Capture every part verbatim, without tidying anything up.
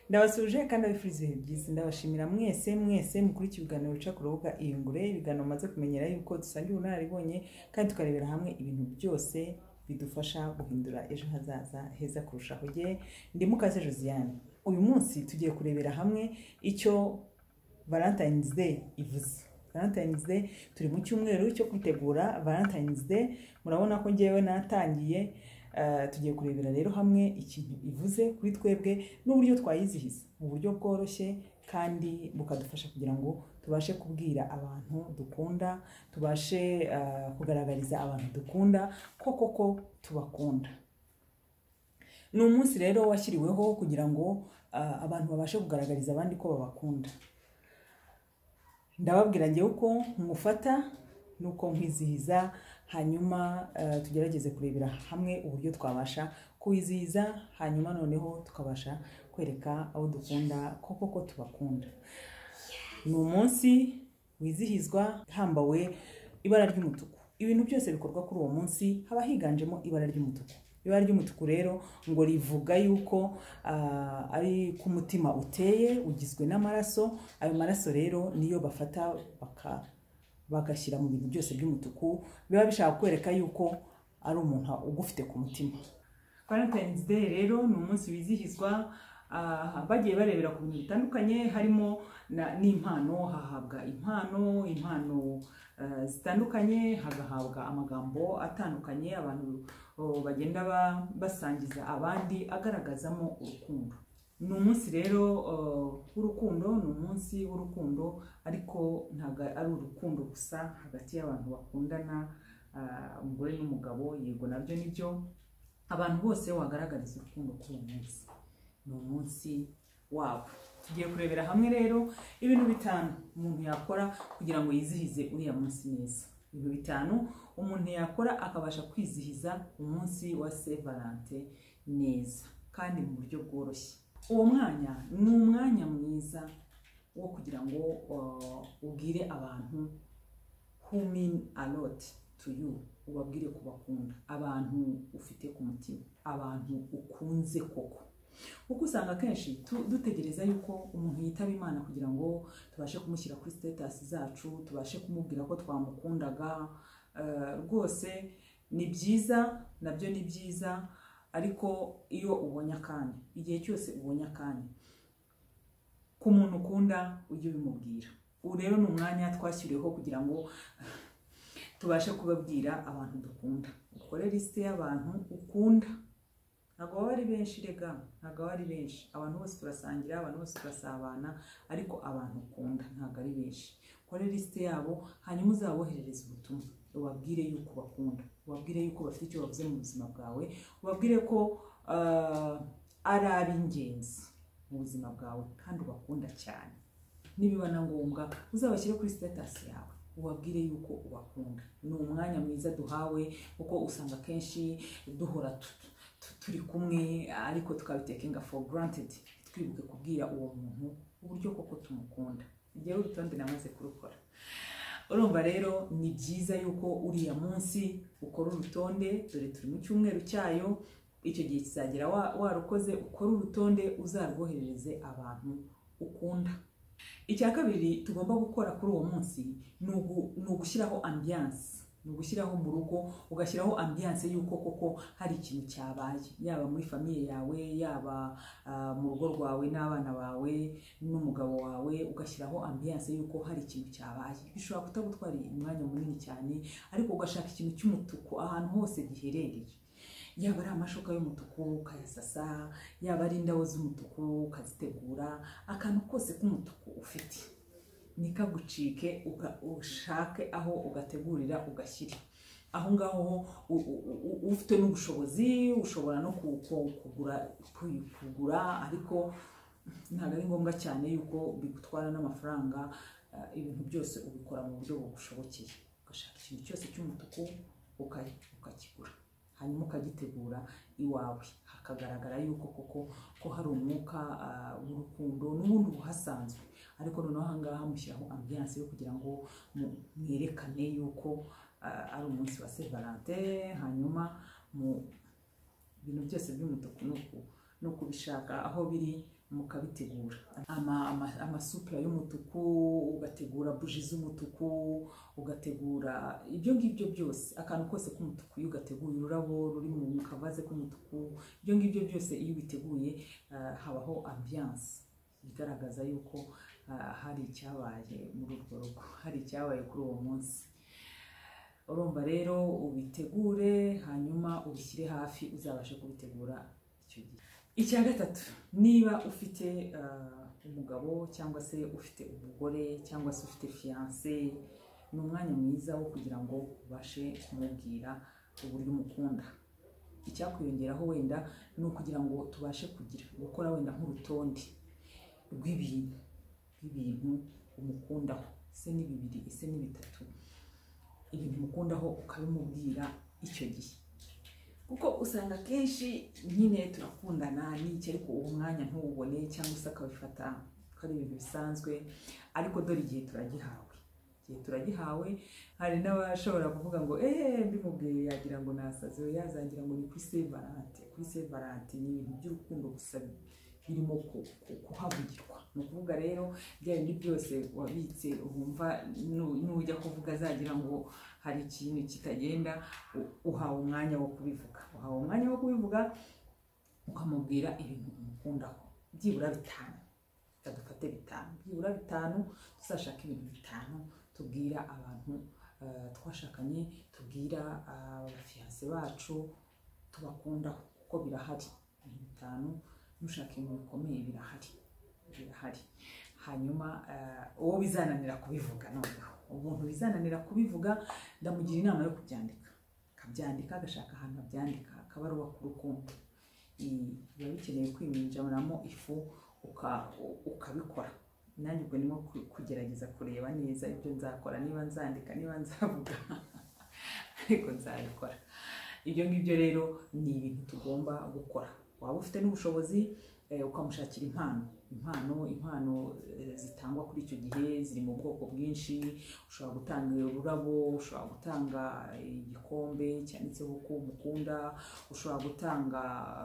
Ndabasuje kandi abifuriza ibihe byiza. Ndabashimira mwese mwese mukuri ibiganiro bica ku rubuga Iyungure, ibiganiro maze kumenyera yuko dusangiye ubunararibonye kandi tukarebera hamwe ibintu byose bidufasha guhindura ejo hazaza heza kurushaho. Je ndi Mukaze Josiane. Uyu munsi tugiye kurebera hamwe icyo Valentine's Day ivuze. Valentine's Day turi mu cyumweru cyo kwitegura Valentine's Day. Murabona ko ngewe natangiye Uh, tugiye kurebera rero hamwe ikintu ivuze kuri twebwe n'uburyo twayizihiza mu buryo bworoshye kandi bukadufasha kugira ngo tubashe kubwira abantu dukunda, tubashe uh, kugaragariza abantu dukunda ko koko tubakunda. Ni umunsi rero washyiriweho kugira ngo uh, abantu babashe kugaragariza abandi ko babakunda. Ndababwira ngewe uko mufata nuko nkwizihiza, hanyuma uh, tugerageze kurebera hamwe uburyo twabasha kwizihiza, hanyuma noneho tukabasha kwereka abo dukunda koko ko tubakunda. Ni umunsi wizihizwa hambawe ibara ry'umutuku. Ibintu byose bikorwa kuri uwo munsi haba higanjemo ibara ry'umutuku. Ibara ry'umutuku rero ngo rivuga yuko uh, ari ku mutima uteye, ugizwe n'amaraso. Ayo maraso rero niyo bafata baka bagashyira mu bintu byose by'umutuku, biba bishaka kwereka yuko ari umuntu ugufite ku mutima. Valentine's Day rero ni umunsi wizihizwa uh, bagiye barebera ku bintu bitandukanye, harimo n'impano. Hahabwa impano impano uh, zitandukanye, hagahabwa amagambo atandukanye abantu uh, bagenda ba, basangiza abandi agaragazamo urukundo. Ni umunsi rero w'urukundo, uh, ni umunsi w'urukundo, ariko ntabwo ari urukundo gusa hagati y'abantu bakundana, uh, umugore n'umugabo. Yego nabyo nibyo, abantu bose wagaragariza urukundo kuri uwo munsi. Ni umunsi wabo. Tugiye kurebera hamwe rero ibintu bitanu umuntu yakora kugira ngo yizihize uriya munsi neza. Ibintu bitanu umuntu yakora akabasha kwizihiza umunsi wa Saint Valentin neza kandi mu buryo bworoshye. Uwo mwanya ni umwanya mwiza wo kugira ngo uh, ubwire abantu who mean a lot to you, ubabwire kubakunda, abantu ufite ku mutima, abantu ukunze koko. Kuko usanga kenshi dutegereza yuko umuntu yitaba Imana kugira ngo tubashe kumushyira kuri status zacu, tubashe kumubwira ko twamukundaga. Uh, rwose ni byiza, nabyo ni byiza, ariko iyo ubonye akanya, igihe cyose ubonye akanya ku muntu ukunda ujye ubimubwira. Ubu rero ni umwanya twashyiriweho kugira ngo tubashe kubabwira abantu dukunda. Ukore liste y'abantu ukunda. Ntabwo baba ari benshi rega, ntabwo baba ari benshi. Abantu bose turasangira, abantu bose turasabana, ariko abantu ukunda ntabwo ari benshi. Ukore liste yabo, hanyuma uzaboherereza ubutumwa, ubabwire yuko bakunda, ubabwire yuko bafite icyo bavuze mu buzima bwawe, ubabwire ko uh, ari ab'ingenzi mu buzima bwawe kandi ubakunda cyane. Nibiba na ngombwa uzabashyire kuri status yawe, ubabwire yuko ubakunda. Ni umwanya mwiza duhawe, kuko usanga kenshi duhora turi kumwe ariko tukabitekinga for granted, twibuke kubwira uwo muntu uburyo koko tumukunda. Igihe urutonde namaze kurukora. Urumva rero ni byiza yuko uriya munsi ukora urutonde, dore turi mu cyumweru cyayo. Icyo gihe kizagera warukoze, ukora urutonde uzarwoherereze abantu ukunda. Icya kabiri tugomba gukora kuri uwo munsi ni ugushyiraho ambiance. Ni ugushyiraho mu rugo, ugashyiraho ambiance yuko koko hari ikintu cyabaye, yaba muri famiye yawe, yaba uh, mu rugo rwawe n'abana bawe n'umugabo wawe, ugashyiraho ambiance yuko hari ikintu cyabaye. Bishobora kutagutwara umwanya munini cyane, ariko ugashaka ikintu cy'umutuku ahantu hose giherereye. Yaba ari amashoka y'umutuku ukayasasa, yaba ari indabo z'umutuku ukazitegura, akantu kose k'umutuku ufite nikagucike, ushake aho ugategurira ugashyira. Aho ngaho ufite n'ubushobozi ushobora no kugura kugura ariko ntabwo ari ngombwa cyane yuko bigutwara n'amafaranga. Uh, ibintu byose ubikora mu buryo bugushobokeye. Ugashaka ikintu cyose cy'umutuku ukakigura, hanyuma ukagitegura iwawe, hakagaragara yuko koko ko hari umwuka uh, w'urukundo n'ubundi buhasanzwe. Ariko noneho ahangaha mushyiraho ambiance yo kugira ngo mwerekane yuko uh, ari umunsi wa Saint Valentin. Hanyuma mu bintu byose by'umutuku no kubishaka aho biri mukabitegura amasupura y'umutuku, ugategura buji z'umutuku, ugategura ibyo ngibyo byose, akantu kose k'umutuku iyo ugateguye, ururabo ruri mu kavaze k'umutuku, ibyo ngibyo byose iyo ubiteguye habaho ambiance igaragaza yuko hari icyabaye muri urwo rugo, hari icyabaye kuri uwo munsi. Urumva rero ubitegure hanyuma ubishyire hafi uzabashe kubitegura icyo gihe. Icya gatatu, niba ufite umugabo cyangwa se ufite umugore cyangwa se ufite fiancé, ni umwanya mwiza wo kugira ngo ubashe kumubwira uburyo umukunda. Icyakwiyongeraho wenda ni ukugira ngo tubashe kugira gukora wenda nk'urutonde rw'ibintu ibintu umukundaho, ese ni bibiri, ese ni bitatu, ibintu umukundaho ukabimubwira icyo gihe. Kuko usanga kenshi nyine turakundana n'iki ariko uwo mwanya ntuwubone cyangwa se akabifata ko ari ibintu bisanzwe, ariko dore igihe turagihawe, igihe turagihawe. Hari n'abashobora kuvuga ngo eee mbimubwiye yagira ngo nasaze, yazagira ngo ni kuri Saint Valentin. Kuri Saint Valentin ni ibintu by'urukundo gusa birimo kuhavugirwa. Ni ukuvuga rero bya bindi byose wabitse wumva nujya kuvuga azagira ngo hari ikintu kitagenda, uhawe umwanya wo kubivuga, uhawe umwanya wo kubivuga ukamubwira ibintu umukundaho, byibura bitanu, dufate bitanu, byibura bitanu, tuzashaka ibintu bitanu tubwira abantu twashakanye, tubwira abafiancé bacu tubakundaho, kuko birahari bitanu. Nushaka ibintu bikomeye birahari, birahari. Hanyuma uwo bizananira kubivuga, noneho umuntu bizananira kubivuga, ndamugira inama yo kubyandika, akabyandika, agashaka ahantu abyandika, akabaruwa ku rukundo. Biba bikeneye kwiminjamiramo ifu ukabikora. Nanjye ubwo ndimo kugerageza kureba neza ibyo nzakora, niba nzandika, niba nzavuga, ariko nzabikora. Ibyo ngibyo rero ni ibintu tugomba gukora. Waba ufite n'ubushobozi ukamushakira impano, impano impano zitangwa kuri icyo gihe ziri mu bwoko bwinshi. Ushobora gutanga ururabo, ushobora gutanga igikombe cyanditseho ko umukunda, ushobora gutanga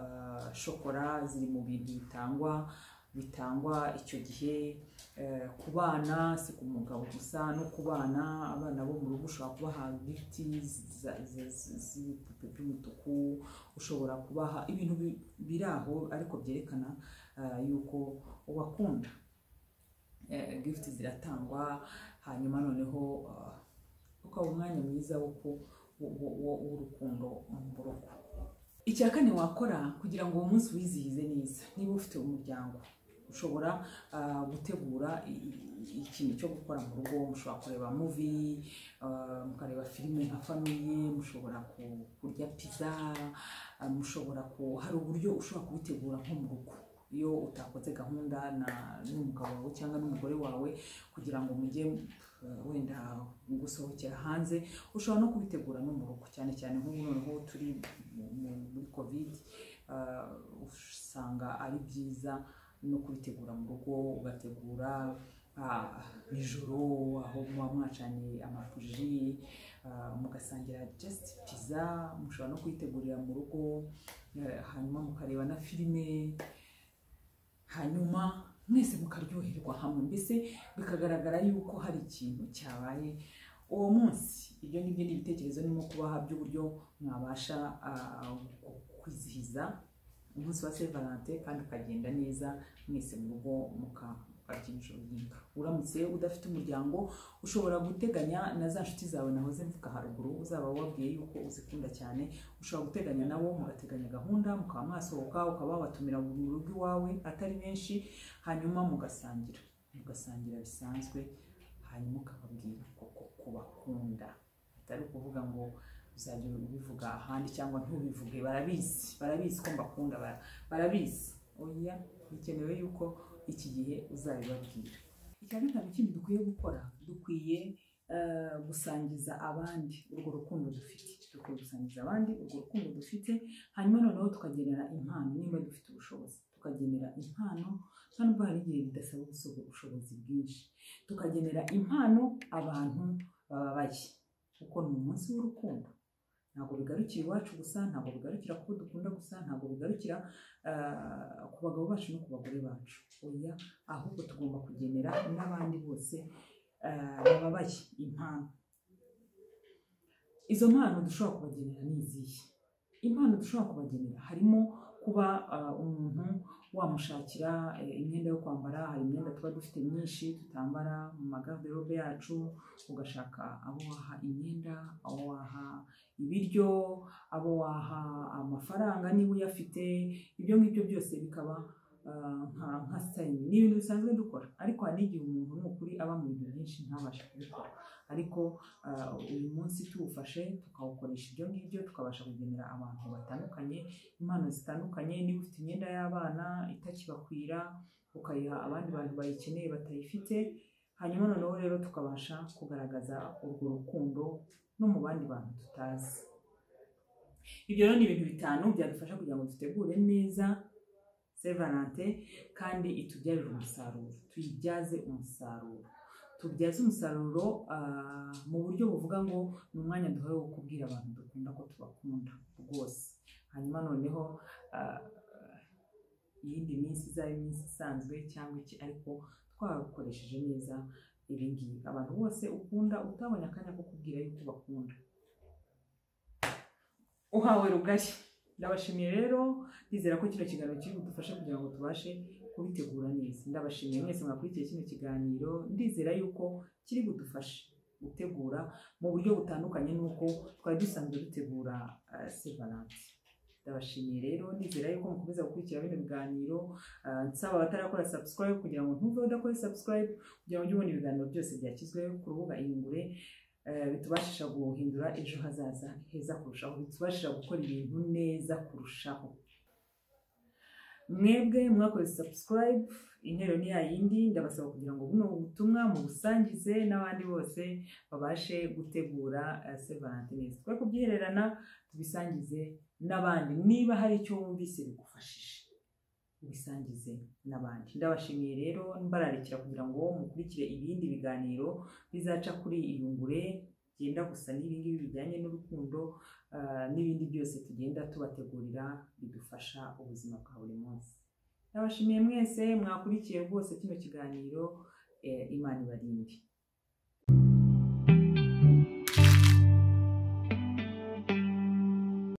shokora, ziri mu bintu bitangwa bitangwa icyo gihe. Ku bana, si ku mugabo gusa, no ku bana, abana bo mu rugo ushobora kubaha gifti z'ibipupe by'umutuku, ushobora kubaha ibintu biri aho ariko byerekana yuko ubakunda. Gifti ziratangwa, hanyuma noneho ukaba umwanya mwiza w'urukundo mu rugo. Icya kane wakora kugira ngo uwo munsi wizihize neza, niba ufite umuryango, ushobora gutegura ikintu cyo gukora mu rugo. Mushobora kureba movie, mukareba filime nka famiye, mushobora kurya pizza, mushobora hari uburyo ushobora kubitegura nko mu rugo. Iyo utakoze gahunda n'umugabo wawe cyangwa n'umugore wawe kugira ngo mujye wenda gusohokera hanze, ushobora no kubitegura no mu rugo, cyane cyane nk'ubu noneho turi muri covid, usanga ari byiza no kubitegura mu rugo. Ugategura nijoro aho muba mwacanye amafuji, mugasangira just pizza, mushobora no kuyitegurira mu rugo, hanyuma mukareba na filime, hanyuma mwese mukaryoherwa hamwe, mbese bikagaragara yuko hari ikintu cyabaye uwo munsi. Ibyo ngibyo ni ibitekerezo nimo kubaha by'uburyo mwabasha kwizihiza umunsi wa Saint Valentin kandi ukagenda neza mwese mu rugo mukabyinjira urugingo. Uramutse udafite umuryango, ushobora guteganya na za nshuti zawe nahoze mvuga haruguru, uzaba wabwiye yuko uzikunda cyane, ushobora guteganya nabo, mugateganya gahunda, mukaba mwasohoka, ukaba wabatumira mu rugo iwawe atari benshi, hanyuma mugasangira, mugasangira bisanzwe, hanyuma ukababwira koko kubakunda. Atari ukuvuga ngo uzajya ubivuga ahandi cyangwa ntubivuge, barabizi, barabizi ko mbakunda, barabizi. Oya, bikenewe yuko iki gihe uzabibabwira. Icya gatanu kindi dukwiye gukora, dukwiye gusangiza abandi urwo rukundo dufite, dukwiye gusangiza abandi urwo rukundo dufite, hanyuma noneho tukagenera impano. Niba dufite ubushobozi tukagenera impano, nubwo hari igihe bidasaba ubushobozi bwinshi, tukagenera impano abantu bababaye, kuko ni umunsi w'urukundo. ntabwo bigarukira iwacu gusa, ntabwo bigarukira kuko dukunda gusa, ntabwo bigarukira ku bagabo bacu no ku bagore bacu, oya, ahubwo tugomba kugenera n'abandi bose bababaye impano. Izo mpano dushobora kubagenera ni izihe? Impano dushobora kubagenera harimo kuba umuntu wamushakira imyenda yo kwambara. Hari imyenda tuba dufite myinshi tutambara mu magarobe yacu, ugashaka abo waha imyenda, abo waha ibiryo, abo waha amafaranga niba uyafite. Ibyo ngibyo byose bikaba nka sayini, ni ibintu bisanzwe dukora, ariko hari n'igihe umuntu ni ukuri aba mu bintu byinshi ntabashe kubikora, ariko uyu munsi tuwufashe tukawukoresha ibyo ngibyo, tukabasha kugenera abantu batandukanye impano zitandukanye. Niba ufite imyenda y'abana itakibakwira, ukayiha abandi bantu bayikeneye batayifite, hanyuma noneho rero tukabasha kugaragaza urwo rukundo no mu bandi bantu tutazi. Ibyo rero ni ibintu bitanu byadufasha kugira ngo dutegure neza Saint Valentin kandi itubyarire umusaruro, tuyibyaze umusaruro. Tubyaze umusaruro mu buryo buvuga ngo ni umwanya duhawe wo kubwira abantu dukunda ko tubakunda rwose. Hanyuma noneho iyindi minsi izaba iminsi isanzwe cyangwa iki, ariko twakoresheje neza ibi ngibi. Abantu bose ukunda utabonye akanya ko kubwira yuko bakunda, uhawe rugari. Ndabashimiye rero, ndizera ko kino kiganiro kiri budufashe kugira ngo tubashe kubitegura neza. Ndabashimiye mwese mwakurikiye kino kiganiro, ndizera yuko kiri budufashe gutegura mu buryo butandukanye n'uko twari dusanzwe dutegura Saint Valentin. Ndabashimiye rero, ndizera yuko mukomeza gukurikira bino biganiro. Nsaba abatarakora subscribe kugira ngo ntuve udakora subscribe, kugira ngo ujye ubona ibiganiro byose byashyizwe ku rubuga Iyungure, bitubashisha guhindura ejo hazaza heza kurushaho, bitubashisha gukora ibintu neza kurushaho. Mwebwe mwakoze subscribe, intero ni yayindi. Ndabasaba kugira ngo buno butumwa mu busangize n'abandi bose babashe gutegura Saint Valentin. Twe kubyihererana tubisangize n'abandi. Niba hari icyo wumvise bigufashije, ubisangize n'abandi. Ndabashimiye rero, mbararikira kugira ngo mukurikire ibindi biganiro bizaca kuri Iyungure byenda gusa n'ibingibi bijyanye n'urukundo, n'ibindi byose tugenda tubategurira bidufasha ubuzima bwa buri munsi. Ndabashimiye mwese mwakurikiye rwose kino kiganiro. Imana ibarinde.